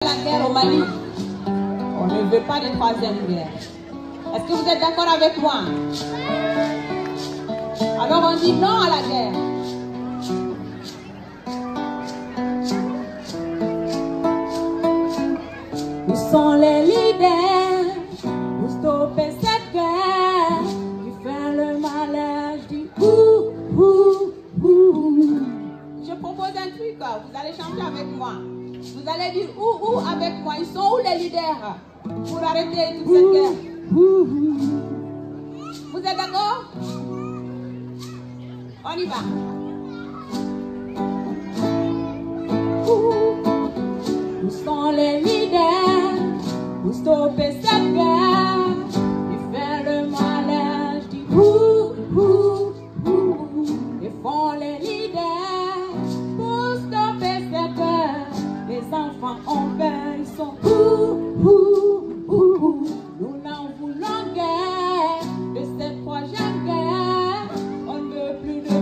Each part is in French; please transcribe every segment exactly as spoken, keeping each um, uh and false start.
la guerre au Mali. On ne veut pas de troisième guerre. Est-ce que vous êtes d'accord avec moi? Alors on dit non à la guerre. Nous sommes les leaders pour stopper cette guerre qui fait le malheur du ouh, ouh, ouh. Je propose un truc, vous allez chanter avec moi. Vous allez dire ouh, ouh avec moi. Ils sont où les leaders pour arrêter toute cette guerre? Vous êtes d'accord? On y va. Nous sommes les leaders pour stopper cette guerre qui fait le malheur du ouh, ouh, ouh. Ils font les leaders pour stopper cette guerre. Les enfants ont peur, ils sont ouh, ouh, ouh. Nous n'en voulons guère de cette troisième guerre. On ne veut plus de pleurs.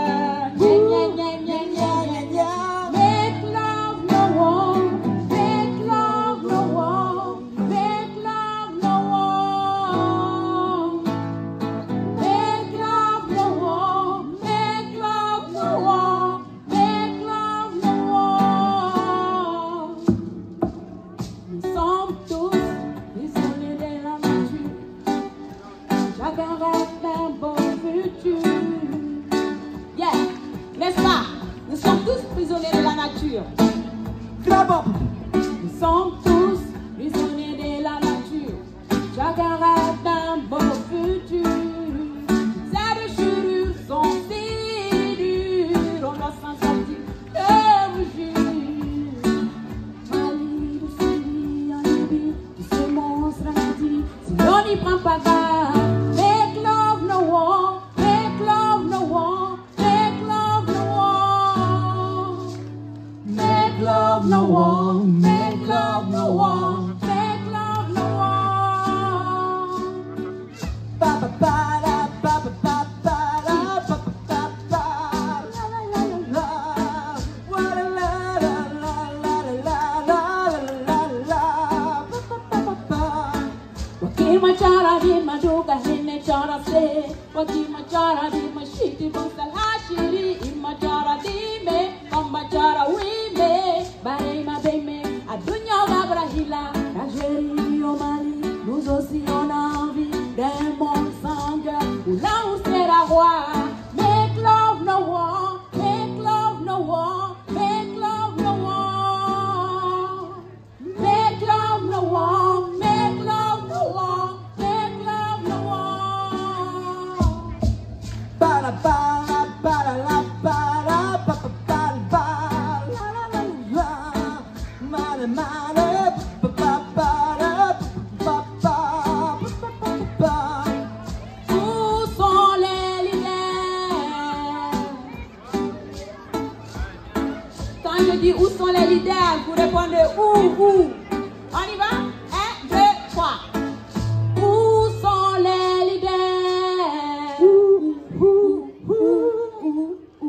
Make love no war, make love no war, make love no war. Make love no war, make love no war, make love no war. Nous sommes tous prisonniers de la nature. Chacun rêve d'un beau futur. Yeah, n'est-ce pas? Nous sommes tous prisonniers de la nature. Nous sommes tous prisonniers de la nature. Chacun rêve d'un beau futur. Ces déchirures sont si dures, on doit s'en sortir, je vous jure. Mali, de Syrie, en Libye, tous ces monstres interdits, si on n'y prend pas garde. Make love no war, make love no war, make love no war. Make love no war, make love no war, make love no war. Ba ba ba da, ba ba ba ba da, ba ba ba ba. La la la la la. Wa la la la la la la la la la. Ba ba ba ba ba. Wakima chara di maduka hine chara se. Wakima chara di mashiti busal hashiri. Ima chara di me, kamba chara we me. Bare ma be me, adunya gabrahila. Algérie au Mali, nous aussi on a envie d'un monde sans guerre. Où là où sera roi. Make love no war, make love no war, make love no war. Make love no war, make love no war, make love no war. Para para para la para pa pa pa pa la la la la mare mare pa pa pa pa pa pa pa. Où sont les leaders? Quand je dis où sont les leaders, vous répondez où, où. On y va? Un, deux, trois. Où sont les leaders? Où, où, où, où, où.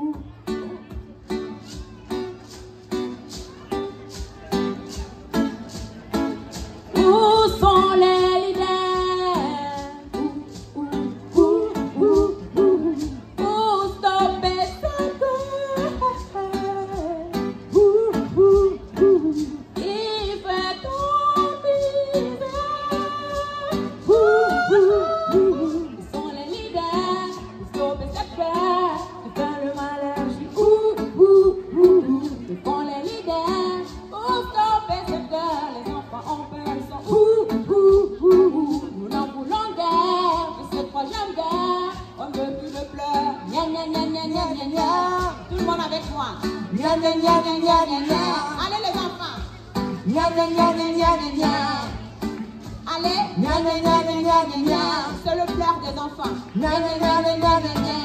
Où sont les leaders? Où, où, où, où, où. Pour stopper cette guerre. Où, où, où. Il fait tomber. Où, où, où. Ils sont les leaders. Pour stopper cette guerre. Qui fait le malheur. Où, où, où, où. Ils font les leaders. Pour stopper cette guerre. Les enfants ont peur. Ils sont où, où, où, où. Nous n'en voulons guère. De cette troisième guerre. On ne veut plus de pleurs. Gna gna gna gna gna gna gna. Tout le monde avec moi. Gna gna gna gna gna gna gna. Allez les enfants. Gna gna gna gna gna gna gna. Allez. Gna gna gna gna gna gna gna. C'est le pleur des enfants. Gna gna gna gna gna gna gna.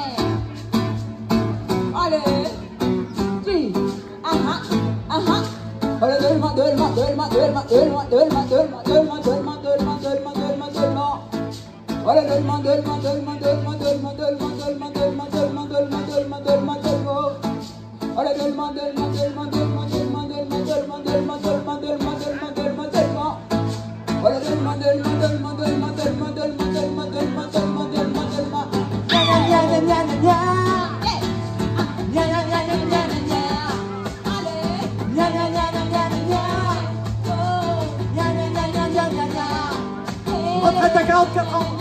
Allez. Oui. Ah ah. Ah ah. Allez, donne-moi, donne-moi, donne-moi, donne-moi, donne-moi, donne-moi, donne-moi, donne-moi, donne-moi, donne-moi, donne-moi, donne-moi, donne-moi. Allez, donne-moi, donne-moi, donne-moi, donne-moi, donne-moi, donne-moi, donne-moi, donne-moi, donne-moi, donne-moi, donne-moi, donne-moi, donne-moi. Allez, donne-moi, donne-moi, donne-moi, donne-moi, donne-moi, donne-moi, donne-moi, donne-moi, donne-moi, donne-moi, donne-moi. retraite à quarante-quatre ans.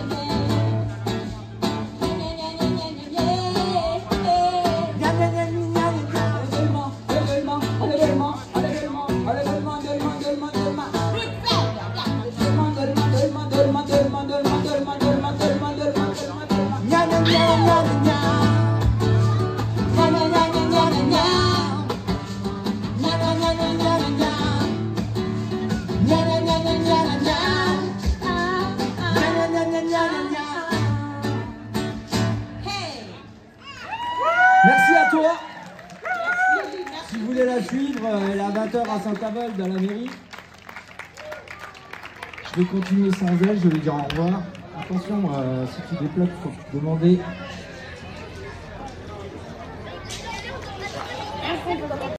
Merci à toi. Si vous voulez la suivre, elle est à vingt heures à Saint-Avold, dans la mairie. Je vais continuer sans elle, je vais dire au revoir. Attention, euh, si tu débloques, il faut demander.